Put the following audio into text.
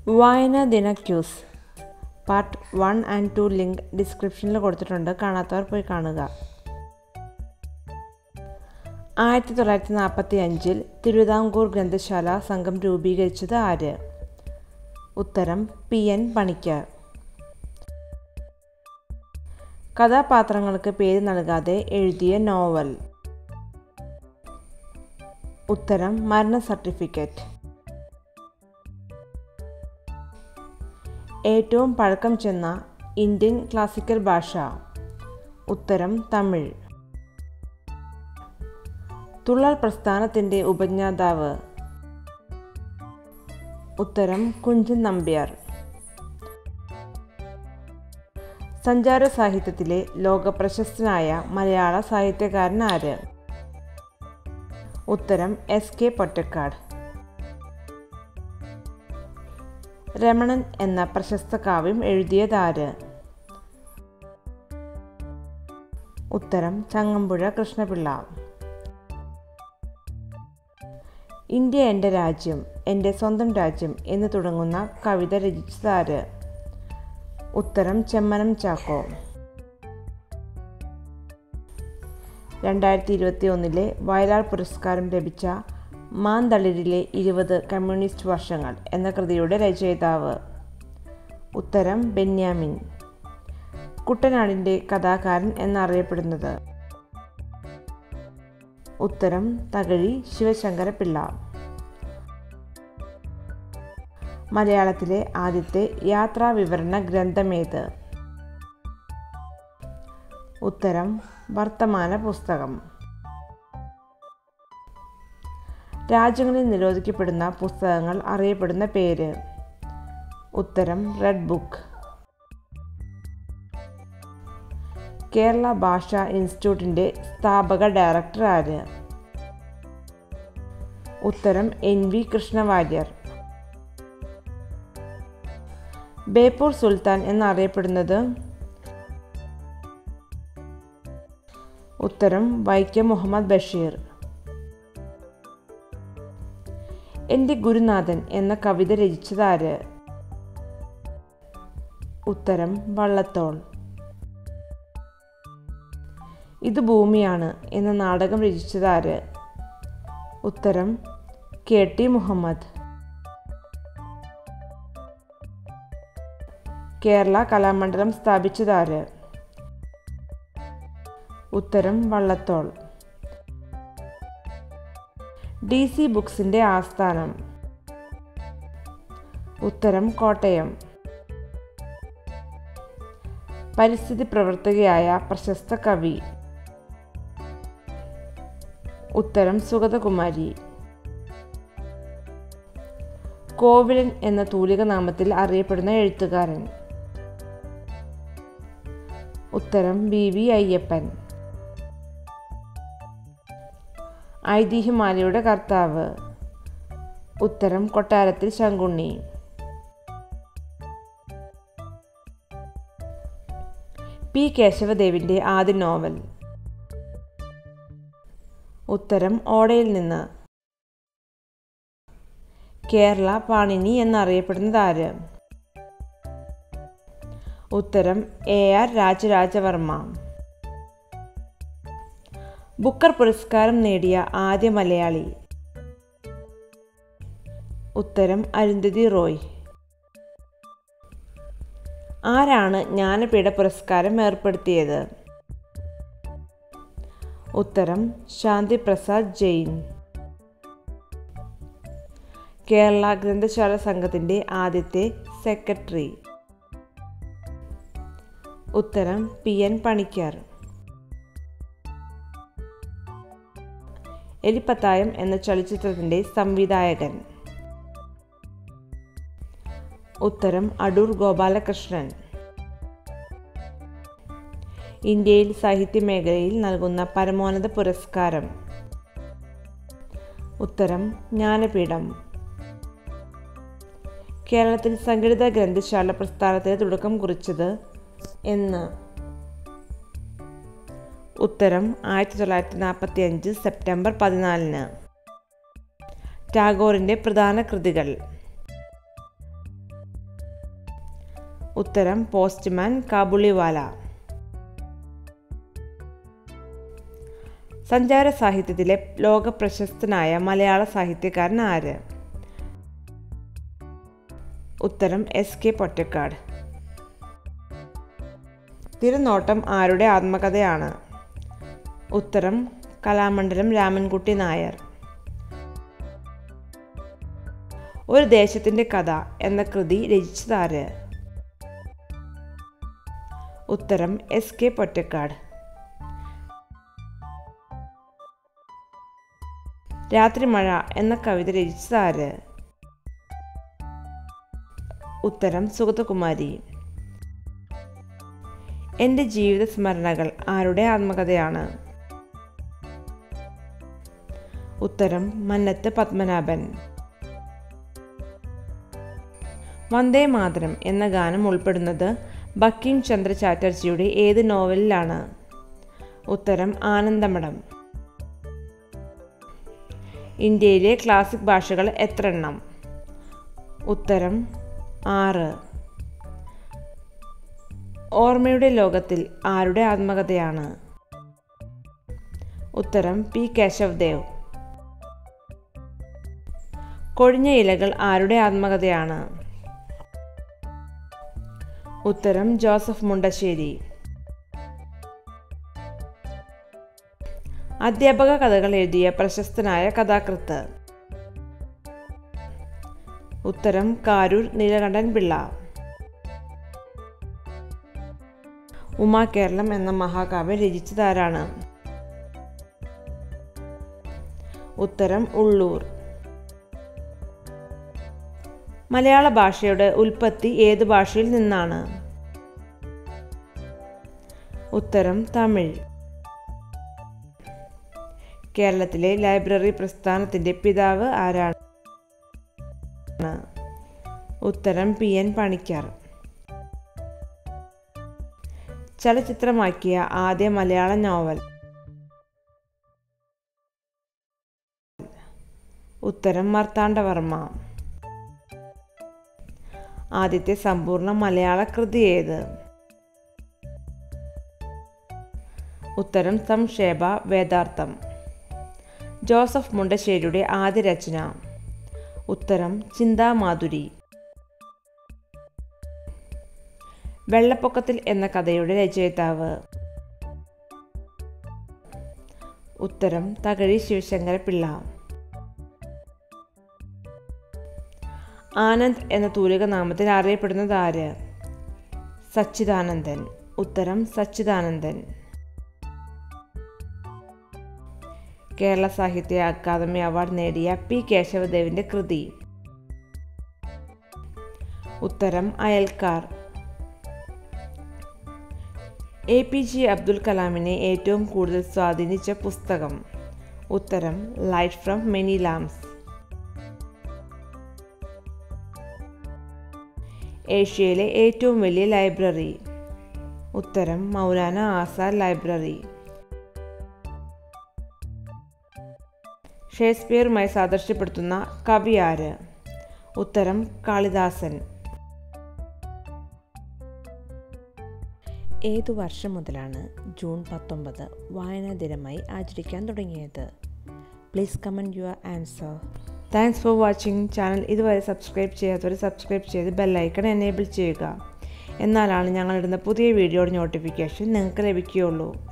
വായനാ ദിന quiz part 1 and 2 link ഡിസ്ക്രിപ്ഷനിൽ കൊടുത്തിട്ടുണ്ട്. കാണാത്തവർ പോയി കാണുക. 1945 തിരുവിതാംകൂർ ഗ്രന്ഥശാല സംഘം രൂപീകരിച്ചത് ആര്? ഉത്തരം PN പണിക്കർ. കഥാപാത്രങ്ങൾക്ക് പേര് നൽകാതെ എഴുതിയ നോവൽ? ഉത്തരം മരണ സർട്ടിഫിക്കറ്റ്. ഏറ്റവും പഴക്കം ചെന്ന ഇന്ത്യൻ ക്ലാസിക്കൽ ഭാഷ? ഉത്തരം തമിഴ്. തുള്ളൽ പ്രസ്ഥാനത്തിൻ്റെ ഉപജ്ഞാതാവ്? ഉത്തരം കുഞ്ചൻ നമ്പ്യാർ. സഞ്ചാര സാഹിത്യത്തിലെ ലോകപ്രശസ്തനായ മലയാള സാഹിത്യകാരൻ ആര്? ഉത്തരം SK പൊറ്റക്കാട്. രമണൻ എന്ന പ്രശസ്ത കാവ്യം എഴുതിയതാര്? ഉത്തരം ചങ്ങമ്പുഴ കൃഷ്ണപിള്ള. ഇന്ത്യ എൻ്റെ രാജ്യം, എൻ്റെ സ്വന്തം രാജ്യം എന്ന് തുടങ്ങുന്ന കവിത രചിച്ചതാര്? ഉത്തരം ചെമ്മനം ചാക്കോ. 2021 വയലാർ പുരസ്കാരം ലഭിച്ച മാന്തളിരിലെ 20 കമ്മ്യൂണിസ്റ്റ് വർഷങ്ങൾ എന്ന കൃതിയുടെ രചയിതാവ്? ഉത്തരം ബെന്യാമിൻ. കുട്ടനാടിൻ്റെ കഥാകാരൻ എന്നറിയപ്പെടുന്നത്? ഉത്തരം തകഴി ശിവശങ്കരപിള്ള. മലയാളത്തിലെ ആദ്യത്തെ യാത്രാ വിവരണ ഗ്രന്ഥമേത്? ഉത്തരം വർത്തമാന പുസ്തകം. രാജ്യങ്ങളിൽ നിരോധിക്കപ്പെടുന്ന പുസ്തകങ്ങൾ അറിയപ്പെടുന്ന പേര്? ഉത്തരം റെഡ് ബുക്ക്. കേരള ഭാഷാ ഇൻസ്റ്റിറ്റ്യൂട്ടിൻ്റെ സ്ഥാപക ഡയറക്ടർ ആര്? ഉത്തരം NV കൃഷ്ണവാര്യർ. ബേപ്പൂർ സുൽത്താൻ എന്നറിയപ്പെടുന്നത്? ഉത്തരം വൈക്കം മുഹമ്മദ് ബഷീർ. എൻ്റെ ഗുരുനാഥൻ എന്ന കവിത രചിച്ചതാര്? ഉത്തരം വള്ളത്തോൾ. ഇത് ഭൂമിയാണ് എന്ന നാടകം രചിച്ചതാര്? ഉത്തരം KT മുഹമ്മദ്. കേരള കലാമണ്ഡലം സ്ഥാപിച്ചതാര്? ഉത്തരം വള്ളത്തോൾ. DC ബുക്സിൻ്റെ ആസ്ഥാനം? ഉത്തരം കോട്ടയം. പരിസ്ഥിതി പ്രവർത്തകയായ പ്രശസ്ത കവി? ഉത്തരം സുഗതകുമാരി. കോവിലൻ എന്ന തൂലിക നാമത്തിൽ അറിയപ്പെടുന്ന എഴുത്തുകാരൻ? ഉത്തരം BV അയ്യപ്പൻ. ഐതിഹ്യമാലയുടെ കർത്താവ്? ഉത്തരം കൊട്ടാരത്തിൽ ശങ്കുണ്ണി. P കേശവദേവിൻ്റെ ആദ്യ നോവൽ? ഉത്തരം ഓടയിൽ നിന്ന്. കേരള പാണിനി എന്നറിയപ്പെടുന്നത് ആര്? ഉത്തരം AR രാജരാജവർമ്മ. ബുക്കർ പുരസ്കാരം നേടിയ ആദ്യ മലയാളി? ഉത്തരം അരുന്ധതി റോയ്. ആരാണ് ജ്ഞാനപീഠ പുരസ്കാരം ഏർപ്പെടുത്തിയത്? ഉത്തരം ശാന്തി പ്രസാദ് ജെയിൻ. കേരള ഗ്രന്ഥശാല സംഘത്തിൻ്റെ ആദ്യത്തെ സെക്രട്ടറി? ഉത്തരം PN പണിക്കർ. എലിപ്പത്തായം എന്ന ചലച്ചിത്രത്തിൻ്റെ സംവിധായകൻ? ഉത്തരം അടൂർ ഗോപാലകൃഷ്ണൻ. ഇന്ത്യയിൽ സാഹിത്യമേഖലയിൽ നൽകുന്ന പരമോന്നത പുരസ്കാരം? ഉത്തരം ജ്ഞാനപീഠം. കേരളത്തിൽ സംഘടിത ഗ്രന്ഥശാല പ്രസ്ഥാനത്തിന് തുടക്കം കുറിച്ചത് എന്ന്? ഉത്തരം 1945 സെപ്റ്റംബർ 14. ടാഗോറിൻ്റെ പ്രധാന കൃതികൾ. ഉത്തരം പോസ്റ്റ്മാൻ കാബുളിവാല. സഞ്ചാര സാഹിത്യത്തിലെ ലോകപ്രശസ്തനായ മലയാള സാഹിത്യകാരൻ ആര്? ഉത്തരം SK പൊറ്റക്കാട്. തിരുനോട്ടം ആരുടെ ആത്മകഥയാണ്? ഉത്തരം കലാമണ്ഡലം രാമൻകുട്ടി നായർ. ഒരു ദേശത്തിൻ്റെ കഥ എന്ന കൃതി രചിച്ചതാര്? ഉത്തരം SK പൊറ്റക്കാട്. രാത്രിമഴ എന്ന കവിത രചിച്ചതാര്? ഉത്തരം സുഗതകുമാരി. എൻ്റെ ജീവിത സ്മരണകൾ ആരുടെ ആത്മകഥയാണ്? ഉത്തരം മന്നത്ത് പത്മനാഭൻ. വന്ദേ മാതരം എന്ന ഗാനം ഉൾപ്പെടുന്നത് ബങ്കിം ചന്ദ്ര ചാറ്റർജിയുടെ ഏത് നോവലിലാണ്? ഉത്തരം ആനന്ദമഠം. ഇന്ത്യയിലെ ക്ലാസിക് ഭാഷകൾ എത്ര എണ്ണം? ഉത്തരം 6. ഓർമ്മയുടെ ലോകത്തിൽ ആരുടെ ആത്മകഥയാണ്? ഉത്തരം P. കേശവ് ദേവ്. കൊഴിഞ്ഞ ഇലകൾ ആരുടെ ആത്മകഥയാണ്? ഉത്തരം ജോസഫ് മുണ്ടശ്ശേരി. അധ്യാപക കഥകൾ എഴുതിയ പ്രശസ്തനായ കഥാകൃത്ത്? ഉത്തരം കാരൂർ നീലകണ്ഠൻ പിള്ള. ഉമാകേരളം എന്ന മഹാകാവ്യം രചിച്ചതാരാണ്? ഉത്തരം ഉള്ളൂർ. മലയാള ഭാഷയുടെ ഉൽപ്പത്തി ഏത് ഭാഷയിൽ നിന്നാണ്? ഉത്തരം തമിഴ്. കേരളത്തിലെ ലൈബ്രറി പ്രസ്ഥാനത്തിൻ്റെ പിതാവ് ആരാണ്? ഉത്തരം PN പണിക്കർ. ചലച്ചിത്രമാക്കിയ ആദ്യ മലയാള നോവൽ? ഉത്തരം മാർത്താണ്ഡവർമ്മ. ആദ്യത്തെ സമ്പൂർണ്ണ മലയാള കൃതി ഏത്? ഉത്തരം സംക്ഷേപ വേദാർത്ഥം. ജോസഫ് മുണ്ടശ്ശേരിയുടെ ആദ്യ രചന? ഉത്തരം ചിന്താമാധുരി. വെള്ളപ്പൊക്കത്തിൽ എന്ന കഥയുടെ രചയിതാവ്? ഉത്തരം തകഴി ശിവശങ്കര പിള്ള. ആനന്ദ് എന്ന തൂലിക നാമത്തിൽ അറിയപ്പെടുന്നത് ആര്? സച്ചിദാനന്ദൻ. ഉത്തരം സച്ചിദാനന്ദൻ. കേരള സാഹിത്യ അക്കാദമി അവാർഡ് നേടിയ P. കേശവദേവിൻ്റെ കൃതി? ഉത്തരം അയൽക്കാർ. APJ അബ്ദുൽ കലാമിനെ ഏറ്റവും കൂടുതൽ സ്വാധീനിച്ച പുസ്തകം? ഉത്തരം ലൈറ്റ് ഫ്രം മെനി ലാംപ്സ്. ഏഷ്യയിലെ ഏറ്റവും വലിയ ലൈബ്രറി? ഉത്തരം മൗലാന ആസാദ് ലൈബ്രറി. ഷേക്സ്പിയറുമായി സാദൃശ്യപ്പെടുത്തുന്ന കവി ആര്? ഉത്തരം കാളിദാസൻ. ഏതു വർഷം മുതലാണ് ജൂൺ 19 വായനാ ദിനമായി ആചരിക്കാൻ തുടങ്ങിയത്? Please comment your answer. Thanks for watching. Channel ഇതുവരെ സബ്സ്ക്രൈബ് ചെയ്യാത്തവർ സബ്സ്ക്രൈബ് ചെയ്ത് ബെല്ലൈക്കൺ എനേബിൾ ചെയ്യുക. എന്നാലാണ് ഞങ്ങളിടുന്ന പുതിയ വീഡിയോയുടെ നോട്ടിഫിക്കേഷൻ നിങ്ങൾക്ക് ലഭിക്കുകയുള്ളൂ.